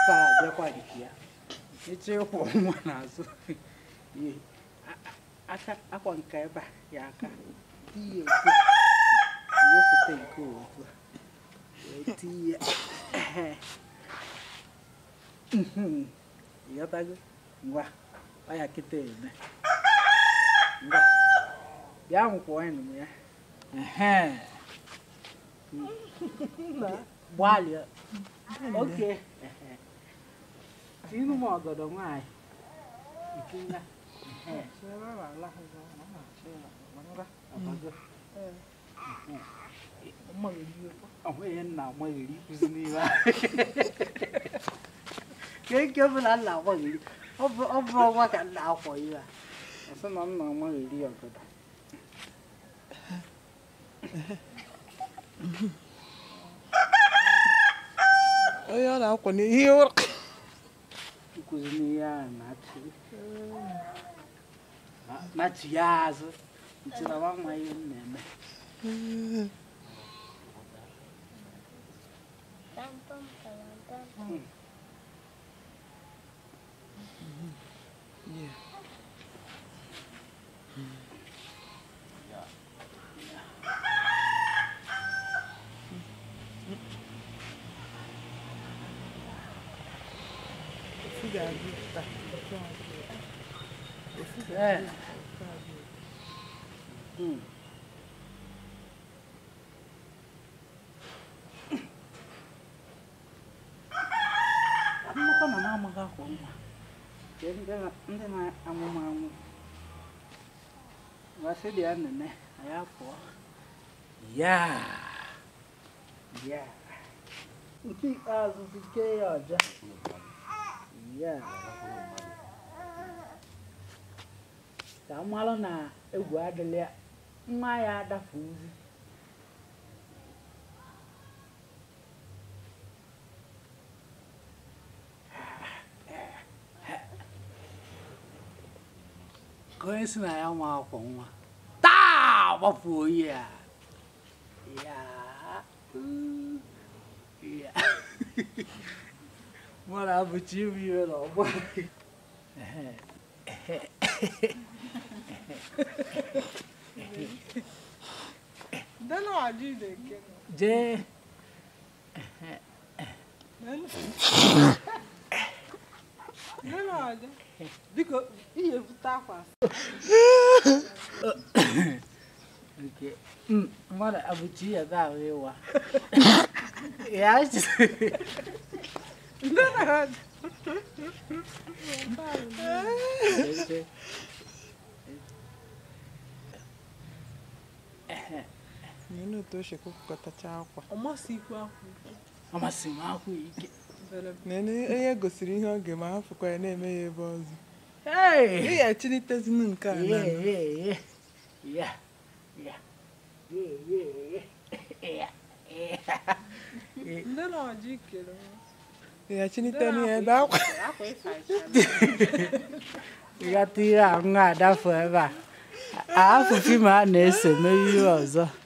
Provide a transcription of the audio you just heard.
aka bịakwa dịka ya eche ịkwụ nwa n'azụ aka akwa nke ebe a ya aka tinye otu wepụta nke otu wee tinye ịghọtago ngwa ọya kịta eme ngwa bịa nwụkwọ ịnụ m ya gbalịa oke tinụ m ọgọdọ nwaanyị itinye onweghị nna amaghịrị ịkụzi n'ihe ka eke ọbụla nna amaghịrị ọ bụ ọnwa ka nna akwọ ihe a ọsọ na nna amaghịrị ọgọdọ onye ọ na-akwọ n'ihe ụra ịkụzi n'ihe a na-achị ya azụ ntịna nwa nwa ihe m na-eme nnukwu na na-amaghị akwụ nwa ndị na-amụmụ amụ wasị dị ya nene anyị apụọ ya nke ikpeazụ nke ya ọja ya ka mmalụ na egwu adịla ya nwa ya adafu nzi ka onye si na ya ma akwọ nwa taa gbapụ oyi ya mmadụ abụchi iwu iwe n'ọgbọ jee biko ihe bute akwa mmadụ abụchi ya ga-ahụ ịwa ya nínú tó ṣe kókó kọtacha akwa ọmasị m akwụ ike nene onye gosiri ihe oge ma hafụkwa ya na-eme ya ebe ọzọ ị ya echinitezinu nke a ị ya chinite n'ihe ebe akwa ịghata ihe ahụ adafu ebe a afụ fim a na-ese mee ihe ọzọ